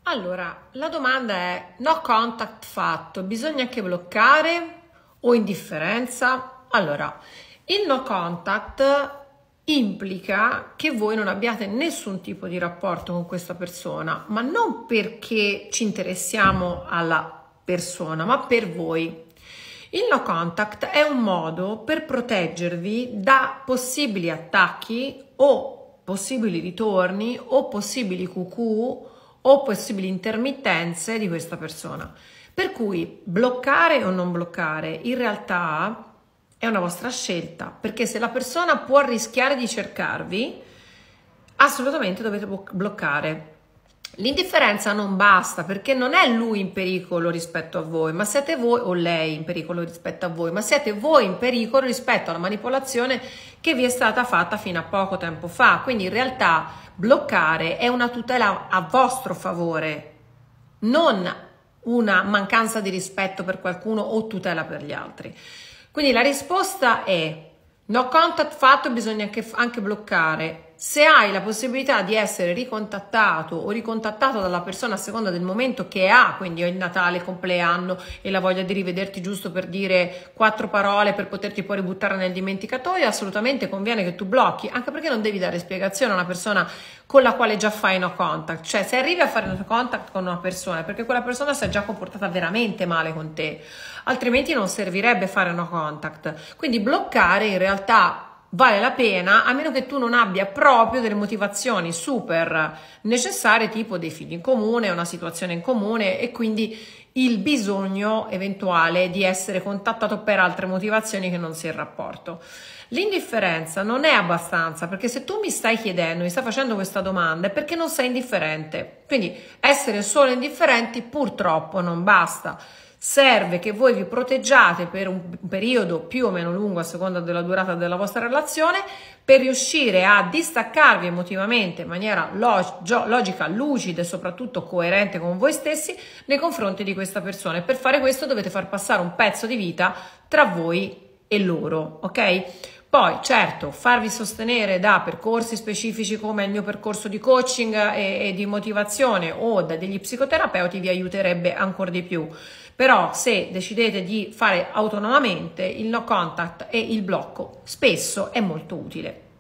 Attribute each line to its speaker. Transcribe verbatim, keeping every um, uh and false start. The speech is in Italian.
Speaker 1: Allora, la domanda è: no contact fatto, bisogna anche bloccare o indifferenza? Allora, il no contact implica che voi non abbiate nessun tipo di rapporto con questa persona, ma non perché ci interessiamo alla persona, ma per voi. Il no contact è un modo per proteggervi da possibili attacchi o possibili ritorni o possibili cucù o possibili intermittenze di questa persona. Per cui bloccare o non bloccare in realtà è una vostra scelta, perché se la persona può rischiare di cercarvi, assolutamente dovete bloccare. L'indifferenza non basta, perché non è lui in pericolo rispetto a voi, ma siete voi, o lei in pericolo rispetto a voi, ma siete voi in pericolo rispetto alla manipolazione che vi è stata fatta fino a poco tempo fa. Quindi in realtà bloccare è una tutela a vostro favore, non una mancanza di rispetto per qualcuno o tutela per gli altri. Quindi la risposta è: no contact fatto, bisogna anche, anche bloccare. Se hai la possibilità di essere ricontattato o ricontattato dalla persona a seconda del momento che ha, quindi ho il Natale, il compleanno e la voglia di rivederti giusto per dire quattro parole per poterti poi ributtare nel dimenticatoio, assolutamente conviene che tu blocchi, anche perché non devi dare spiegazione a una persona con la quale già fai no contact. Cioè, se arrivi a fare no contact con una persona è perché quella persona si è già comportata veramente male con te, altrimenti non servirebbe fare no contact. Quindi bloccare in realtà vale la pena, a meno che tu non abbia proprio delle motivazioni super necessarie, tipo dei figli in comune, una situazione in comune e quindi il bisogno eventuale di essere contattato per altre motivazioni che non sia il rapporto. L'indifferenza non è abbastanza, perché se tu mi stai chiedendo, mi stai facendo questa domanda, è perché non sei indifferente. Quindi essere solo indifferenti purtroppo non basta. Serve che voi vi proteggiate per un periodo più o meno lungo a seconda della durata della vostra relazione, per riuscire a distaccarvi emotivamente in maniera log- logica, lucida e soprattutto coerente con voi stessi nei confronti di questa persona. E per fare questo dovete far passare un pezzo di vita tra voi e loro, ok? Poi certo, farvi sostenere da percorsi specifici come il mio percorso di coaching e, e di motivazione o da degli psicoterapeuti vi aiuterebbe ancora di più. Però se decidete di fare autonomamente, il no contact e il blocco spesso è molto utile.